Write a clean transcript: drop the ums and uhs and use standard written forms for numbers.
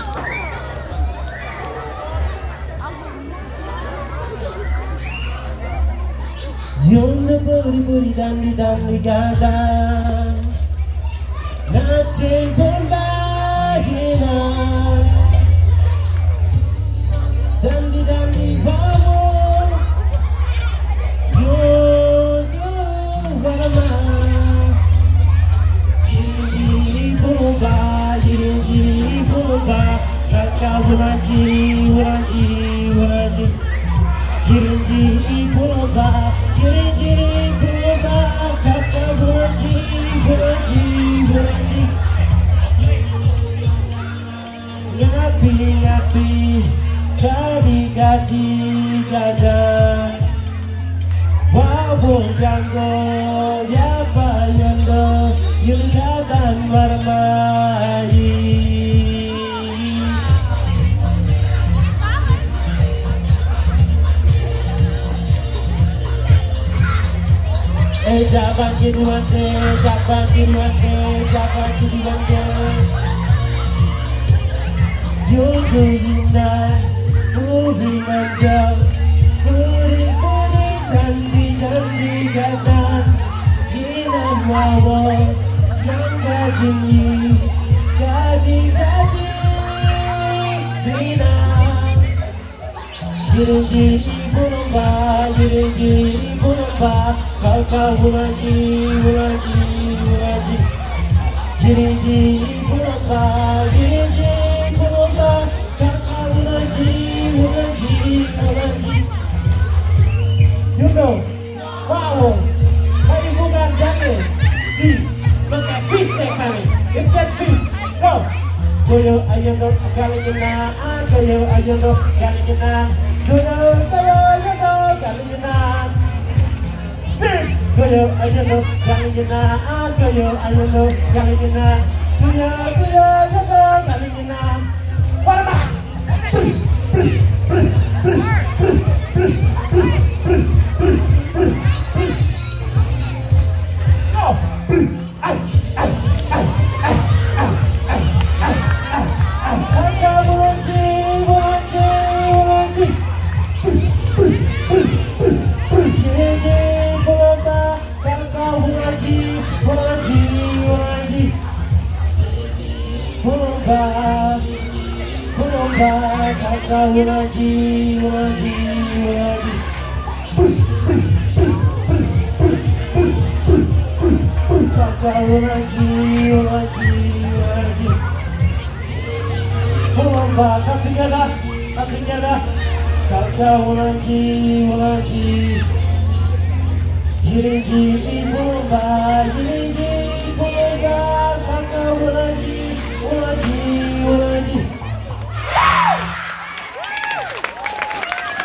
Yonda buri dandi gada Nace bomba hina Dandi bawo Yondo wama Yiri bomba Kaka wuraji Yiri bomba kaka wuraji Ngapi kadi jaga Wabung janggo ya bayando Yungkatan marmai Jaban kiruante Jojo Linda Uri manjang Uri dandi gada Gina wawo Nangga jingi Gadi Rina Giringi burumba Kaka wuraji Giringi burumba Kaka wuraji You know, wow, kayu bukan jangan si pakai fish deh kali, ikan fish, go. Goyo ayo dong kali kena, goyo ayo dong kali kena, goyo ayo dong kali kena. Goyo ayo dong kali kena, goyo ayo dong kali kena, goyo ayo dong kali kena. Parma. Kaka wuraji Bomba kakinya dah Kaka wuraji Giringi bomba Kaka wuraji